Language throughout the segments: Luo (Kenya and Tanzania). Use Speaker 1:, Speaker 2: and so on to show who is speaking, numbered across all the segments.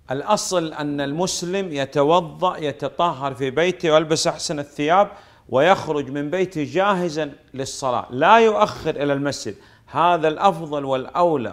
Speaker 1: الأصل أن المسلم يتوضأ يتطهر في بيته ويلبس أحسن الثياب ويخرج من بيته جاهزا للصلاة، لا يؤخر إلى المسجد. هذا الأفضل والأولى.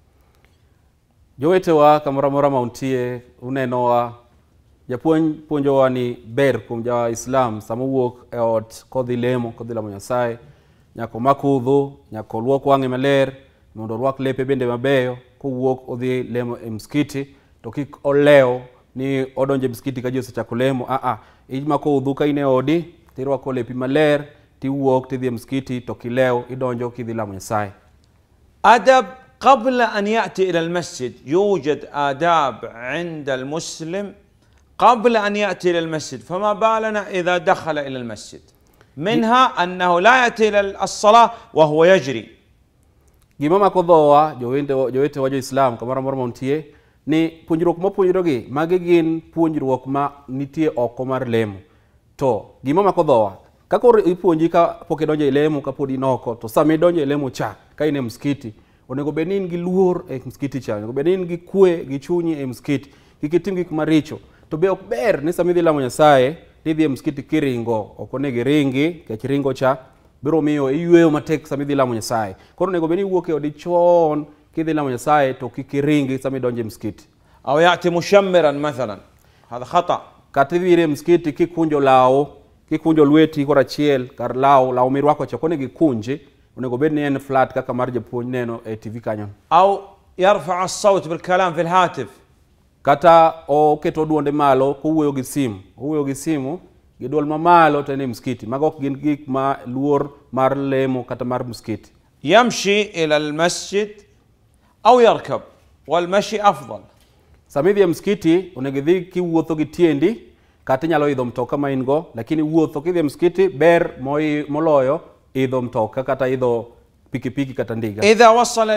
Speaker 2: Jowetewa kamora mora mauntie unenowa japuonjowa ni ber kuom ja Islam sama wuok e ot kodhi lamo Nyasaye nyako makudho nyako luok wang'e maler mondo rwak lepe bende mabeyo kowuok odhi lemo e msikiti to kik oleo ni odonje msikiti ka ji osechako lemo imako udhu ka ine odi tirwako lepi maler tiwuok tidhi e msikiti to kileo idonjo kidhi lamo Nyasaye.
Speaker 1: أدب قبل أن يأتي إلى المسجد. يوجد آداب عند المسلم قبل أن يأتي إلى المسجد، فما بالنا إذا دخل إلى المسجد. منها أنه لا يأتي إلى الصلاة وهو يجري.
Speaker 2: Gima makodhowa jowete wa Islam kamora mora montie ni puonjruok mopuonjrogi magi gin puonjruok ma nitie oko mar lemo. To gima makodhowa kako ipuonji ka pok idonjo e lemo ka pod inoko to sama idonjo e lemo cha ka ine msikiti onego bed ni in gi luor e msikiti cha, onego bed ni in gi kwe gi chunyi e msikiti kik itim gik maricho. To be ok ber ni sama idhi lamo Nyasaye tidhi e msikiti kiringo, ok onego iringi kech ringo cha biro miyo iyweyo matek sama idhi lamo Nyasaye. Koro onego bed ni iwuok e odi chon kidhi lamo Nyasaye to kik iringi sama idonjo e msikiti.
Speaker 1: أو يأتي مشمرا مثلا، هذا خطأ.
Speaker 2: Katidhi e msikiti kikunjo lao, kikunjo lweti kora chiel kar lao mirwako cha onego ikunji, onego bed ni en flat kaka mar japuonj neno e TV kanyo.
Speaker 1: أو يرفع الصوت بالكلام في الهاتف.
Speaker 2: Kata oketo duonde malo kowuoyo gi simu gi duol mamalo to ne msikiti. Mago ok gin gik ma luor mar lemo kata mar msikiti.
Speaker 1: يمشي إلى المسجد أو يركب، والمشي أفضل.
Speaker 2: Samidhi ya msikiti onego idhi kiwuotho gi tiendi kata inyalo idho mtoka ma in go, lakini wuotho kidhi msikiti ber moloyo idho mtoka kata idho pikipiki kata ndiga.
Speaker 1: إذا وصل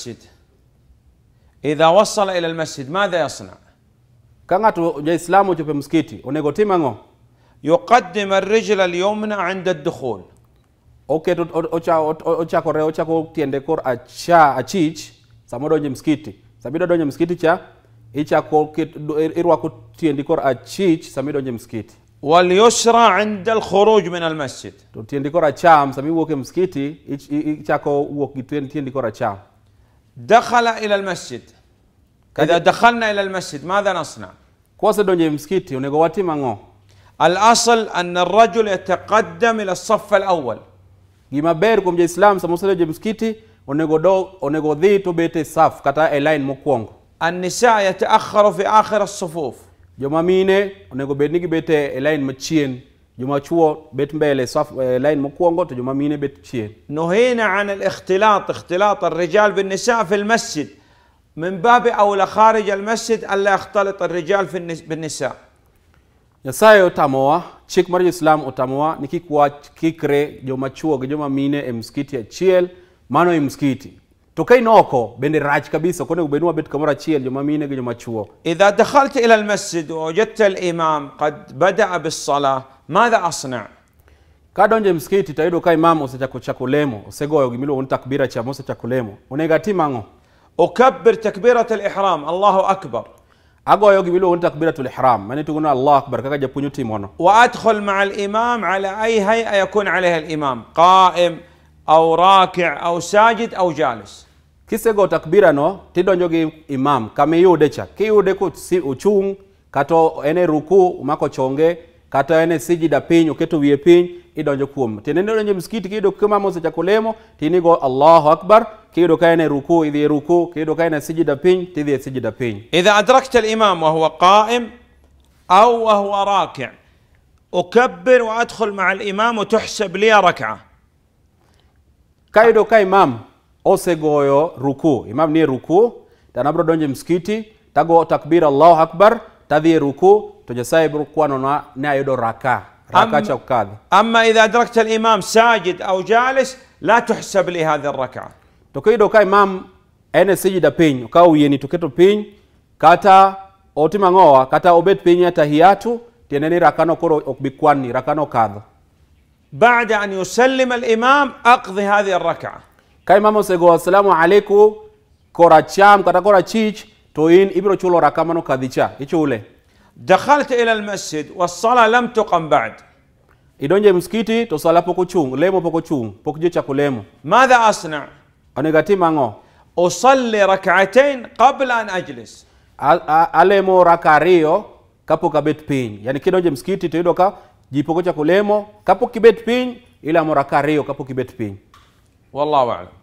Speaker 1: إلى المسجد ماذا يصنع؟
Speaker 2: Kangato ja Islamu chope msikiti onego tim ang'o?
Speaker 1: يقدم الرجل اليمنى عند الدخول.
Speaker 2: Oketo ochako tiende kor achich samo donjo msikiti. Sabido donjo msikiti cha ichako irwako tiendi kor achich sami donjo msikiti.
Speaker 1: واليسرى عند الخروج من المسجد.
Speaker 2: To tiendi kor acham sami wuok e msikiti ichako wuok gi tiendi kor acham.
Speaker 1: دخل إلى المسجد. إذا دخلنا إلى المسجد ماذا نصنع؟
Speaker 2: Kwase donjo msikiti onego watim ang'o?
Speaker 1: الأصل أن الرجل يتقدم إلى الصف الأول.
Speaker 2: Gima ber kuom Islam sama donjo msikiti onego dhi to bete saf kata e line mokwongo.
Speaker 1: النساء يتأخر في آخر الصفوف.
Speaker 2: Joma mine onego bed ni gibete e line machien, joma chuo bet mbele saf line mokwongo to joma mine bet chien.
Speaker 1: نهينا عن اختلاط الرجال بالنساء في المسجد، من باب أولى خارج المسجد ألا يختلط الرجال بالنساء.
Speaker 2: Nyasaye otamowa, chik mar Islam otamowa ni kikre joma chuo gi joma mine e msikiti achiel, mano e msikiti. To kai noko bende rach kabisa konego bed ni wabet kamoro achiel joma mine gi joma chuo.
Speaker 1: إذا دخلت إلى المسجد ووجدت الإمام قد بدأ بالصلاة ماذا أصنع؟
Speaker 2: Ka donjo msikiti tayudo ka imam osechako lemo, osegoyo gimiluongo ni takbira cha osechako lemo. Onego atim ang'o?
Speaker 1: أكبر تكبيرة الإحرام، الله أكبر.
Speaker 2: Agoyo gimiluongo ni takbiratul ihram, mane tugono Allah akbar kaka japuonjo timono.
Speaker 1: وأدخل مع الإمام على أي هيئة يكون عليها الإمام، قائم أو راكع أو ساجد أو جالس.
Speaker 2: Kisego takbira no tidonjo gi imam kama yude cha. Kiyude ko uchung kato ene ruku umako chonge kata ene sijida piny oketo wiye piny idonjo kuom. Tinende donjo msikiti kido kama mose chakolemo tinigo Allahu akbar, kido ka ene ruku idhi ruku, kido ka ene sijida piny tidhi sijida piny.
Speaker 1: إذا أدركت الإمام وهو قائم أو وهو راكع أكبر وأدخل مع الإمام وتحسب لي ركعة.
Speaker 2: Kaido ka imam osegoyo ruku, imam ni ruku, tanabro donjo msikiti, tago takbira Allahu akbar, tadhi ruku, to Nyasaye biro kwano na ayudo raka cha kukadhi.
Speaker 1: أما إذا أدركت الإمام ساجد أو جالس لا تحسب لي هذه الركعة.
Speaker 2: To kaido ka imam ene sijida piny, ka uyeni tuketo piny, kata otima ngoa, kata obet piny atahiyatu, tieneni rakano koro okbikwani, rakano kadho.
Speaker 1: بعد أن يسلم الإمام أقضي هذه الركعة.
Speaker 2: Ka imam osego assalamu alaikum kora cham kata kora chich to in ibiro chulo raka mano kadhicha, ichule.
Speaker 1: دخلت إلى المسجد والصلاة لم تقم بعد.
Speaker 2: Idonje msikiti to sala poko chung, lemo poko chung, poko je chakulemo.
Speaker 1: ماذا أصنع؟
Speaker 2: Onegati mango.
Speaker 1: أصلي ركعتين قبل أن أجلس.
Speaker 2: Alemo rakario kapo kabet pin. Yani kidonje msikiti to idoka jipoko chakulemo kapo kibet pin ila mo rakario kapo kibet pin.
Speaker 1: والله أعلم.